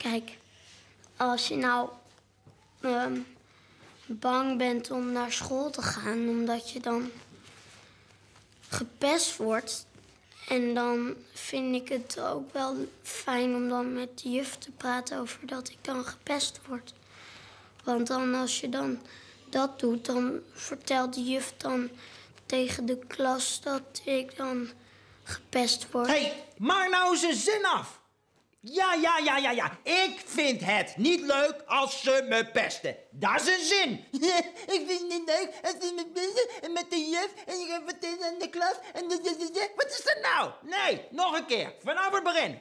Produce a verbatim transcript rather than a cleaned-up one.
Kijk, als je nou um, bang bent om naar school te gaan... omdat je dan gepest wordt... en dan vind ik het ook wel fijn om dan met de juf te praten... over dat ik dan gepest word. Want dan als je dan dat doet, dan vertelt de juf dan tegen de klas... dat ik dan gepest word. Hé, hey, maak nou eens een zin af. Ja, ja, ja, ja, ja. Ik vind het niet leuk als ze me pesten. Dat is een zin. Ik vind het niet leuk als ze me pesten met de juf... en je gaat meteen aan de klas en... Wat is dat nou? Nee, nog een keer. Vanaf het begin.